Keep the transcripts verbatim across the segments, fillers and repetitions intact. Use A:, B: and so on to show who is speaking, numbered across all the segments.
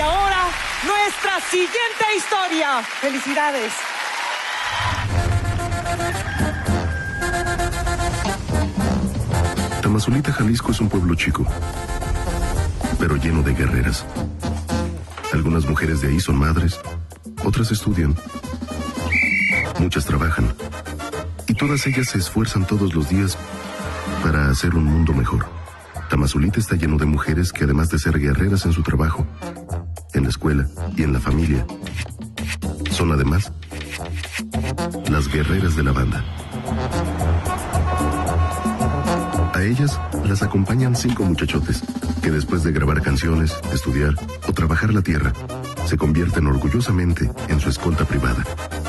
A: Y ahora, nuestra siguiente historia. ¡Felicidades!
B: Tamazulita, Jalisco es un pueblo chico, pero lleno de guerreras. Algunas mujeres de ahí son madres, otras estudian, muchas trabajan, y todas ellas se esfuerzan todos los días para hacer un mundo mejor. Tamazulita está lleno de mujeres que, además de ser guerreras en su trabajo, en la escuela y en la familia, son además las guerreras de la banda. A ellas las acompañan cinco muchachotes que, después de grabar canciones, estudiar o trabajar la tierra, se convierten orgullosamente en su escolta privada.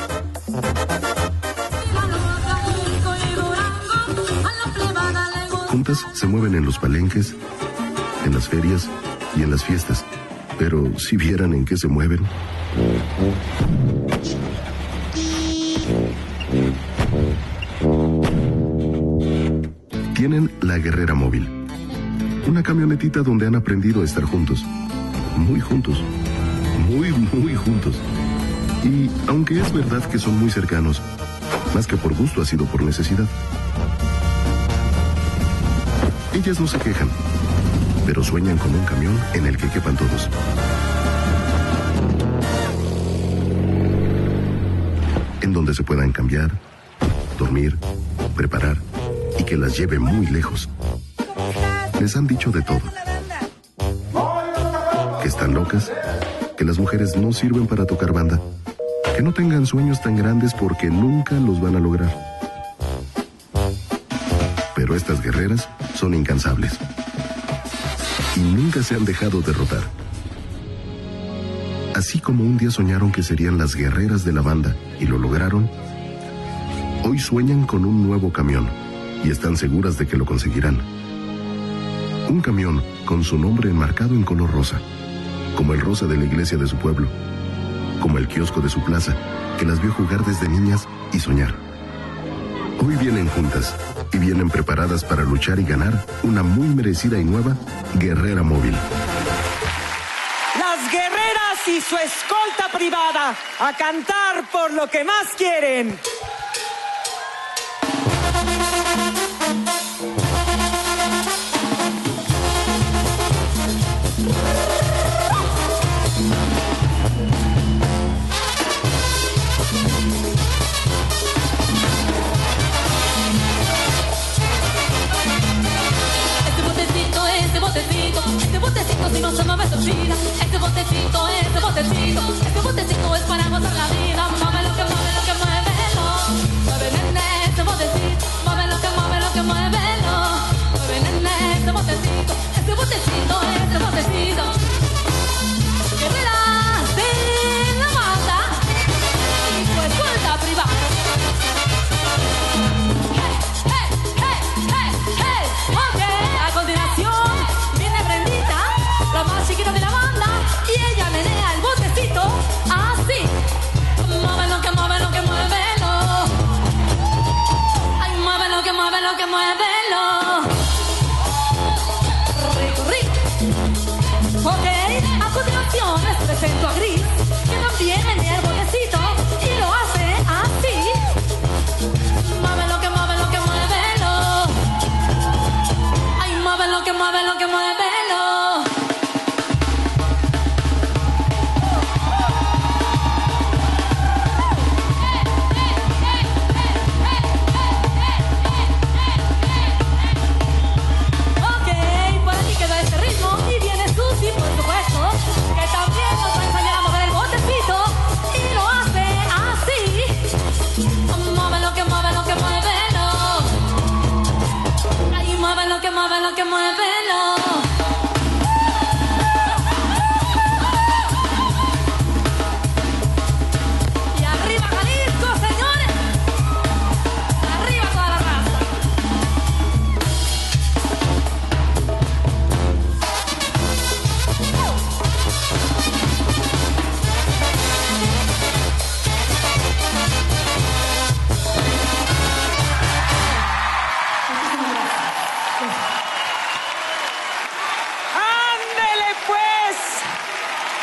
B: Juntas se mueven en los palenques, en las ferias y en las fiestas, pero si vieran en qué se mueven. Tienen la Guerrera Móvil, una camionetita donde han aprendido a estar juntos, muy juntos, muy, muy juntos. Y aunque es verdad que son muy cercanos, más que por gusto ha sido por necesidad. Ellas no se quejan, pero sueñan con un camión en el que quepan todos. En donde se puedan cambiar, dormir, preparar y que las lleve muy lejos. Les han dicho de todo. Que están locas, que las mujeres no sirven para tocar banda, que no tengan sueños tan grandes porque nunca los van a lograr. Pero estas guerreras son incansables y nunca se han dejado derrotar. Así como un día soñaron que serían las guerreras de la banda y lo lograron, hoy sueñan con un nuevo camión y están seguras de que lo conseguirán. Un camión con su nombre enmarcado en color rosa, como el rosa de la iglesia de su pueblo, como el kiosco de su plaza, que las vio jugar desde niñas y soñar. Hoy vienen juntas y vienen preparadas para luchar y ganar una muy merecida y nueva Guerrera Móvil.
A: Las guerreras y su escolta privada a cantar por lo que más quieren.
C: Este botecito si no se mueve se olvida. Este botecito, este botecito, este botecito es para gozar la vida. Mueve lo que mueve, lo que mueve, lo mueve, nene, este botecito. Mueve lo que mueve, lo que mueve, lo mueve, nene, este botecito. Este botecito, este botecito. Guerreras de la banda y su escolta privada. Hey, hey, hey, hey, hey. Ok, a continuación la más chiquita de la banda, y ella menea el botecito así. Mueve lo que mueve, lo que mueve, lo. Ay, mueve lo que mueve, lo que mueve, lo. Rico, rico. Ok, a continuación les presento a Gris, que también menea el botecito y lo hace así. Mueve lo que mueve, lo que mueve, lo. Ay, mueve lo que mueve, lo que mueve, lo. Y viene Susi, por supuesto, que también nos va a enseñar a mover el botecito.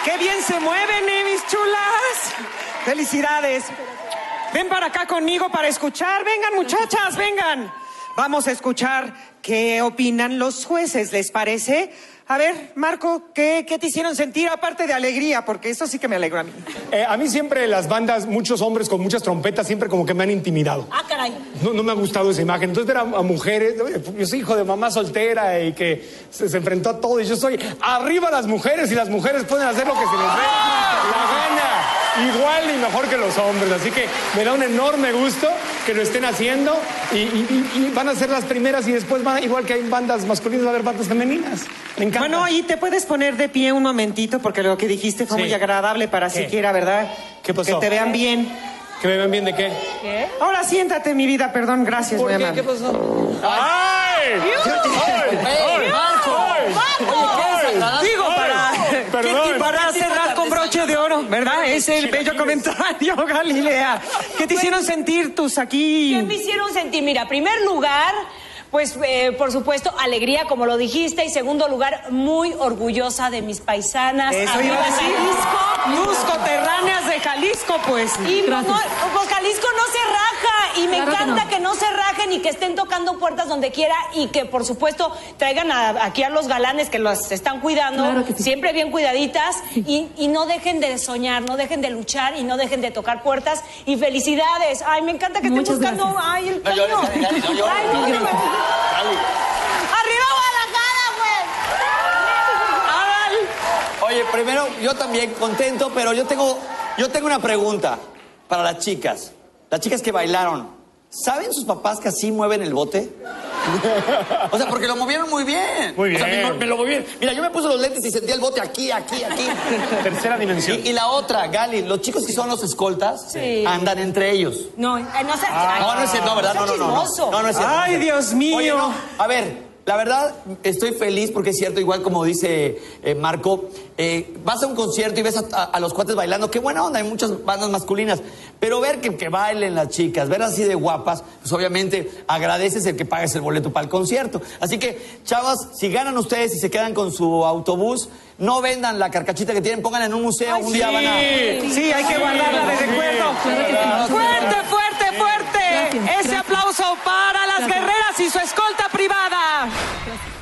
A: ¡Qué bien se mueven, eh, mis chulas! ¡Felicidades! Ven para acá conmigo para escuchar. Vengan, muchachas, vengan. Vamos a escuchar qué opinan los jueces, ¿les parece? A ver, Marco, ¿qué, qué te hicieron sentir aparte de alegría? Porque eso sí que me alegró a mí.
D: Eh, a mí siempre las bandas, muchos hombres con muchas trompetas, siempre como que me han intimidado.
E: Ah, caray.
D: No, no me ha gustado esa imagen. Entonces ver a, a mujeres, yo soy hijo de mamá soltera y que se, se enfrentó a todo y yo soy arriba las mujeres y las mujeres pueden hacer lo que se les dé la gana. Igual y mejor que los hombres, así que me da un enorme gusto que lo estén haciendo y, y, y van a ser las primeras y después van, igual que hay bandas masculinas, va a haber bandas femeninas. Me encanta.
A: Bueno, y te puedes poner de pie un momentito porque lo que dijiste fue
D: Sí.
A: muy agradable para
D: ¿Qué?
A: siquiera, ¿verdad?
D: ¿Qué pasó?
A: Que te vean bien.
D: ¿Que me ven bien de qué?
E: ¿Qué?
A: Ahora siéntate, mi vida, perdón, gracias, muy amable.
E: pasó?
D: ¡Ay! ¡Ay! ¡Ay!
E: ¡Marco!
D: ¡Ay!
E: ¡Marco!
A: Digo, para,
D: Perdón.
A: para cerrar con broche de oro, ¿verdad? Es el bello comentario, Galilea. ¿Qué te hicieron sentir tus aquí?
E: ¿Qué me hicieron sentir? Mira, primer lugar, pues eh, por supuesto, alegría, como lo dijiste. Y segundo lugar, muy orgullosa de mis paisanas.
A: Eso iba a
E: Arriba
A: decir.
E: Jalisco.
A: Tus coterráneas de Jalisco, pues.
E: Y no, pues Jalisco no se raja y me
C: Claro que
E: encanta
C: no.
E: que no. se rajen y que estén tocando puertas donde quiera y que por supuesto traigan a- aquí a los galanes que los están cuidando,
C: Claro que sí.
E: siempre bien cuidaditas y, y no dejen de soñar, no dejen de luchar y no dejen de tocar puertas y felicidades. Ay, me encanta que estén
C: Muchas
E: buscando.
C: gracias.
E: Ay, el
F: No
E: premio.
F: llores, Gali, Gali, no llores.
E: Ay, no, no, no. ¡Arriba Guadalajara, güey!
F: Oye, primero, yo también contento, pero yo tengo, yo tengo una pregunta para las chicas. Las chicas que bailaron, ¿saben sus papás que así mueven el bote? O sea, porque lo movieron muy bien.
D: Muy
F: O sea,
D: bien.
F: me, me lo movieron. Mira, yo me puse los lentes y sentía el bote aquí, aquí, aquí.
D: Tercera dimensión.
F: Y, y la otra, Gali, los chicos que son los escoltas
E: Sí.
F: andan entre ellos.
E: No, eh, no sé.
F: No, no es cierto, no, ¿verdad? No, no, no. No,
E: chismoso.
F: no, no es cierto.
A: Ay, Dios mío.
F: Oye, no, a ver, la verdad, estoy feliz porque es cierto, igual como dice eh, Marco, eh, vas a un concierto y ves a, a- a los cuates bailando, qué buena onda, hay muchas bandas masculinas, pero ver que, que bailen las chicas, ver así de guapas, pues obviamente agradeces el que pagues el boleto para el concierto. Así que, chavas, si ganan ustedes y se quedan con su autobús, no vendan la carcachita que tienen, pónganla en un museo, un día van a...
A: Sí, hay que guardarla de recuerdo. Fuerte, fuerte, fuerte.
C: Gracias,
A: Ese
C: gracias.
A: aplauso para las
C: Gracias.
A: guerreras y su escolta privada.
C: Gracias.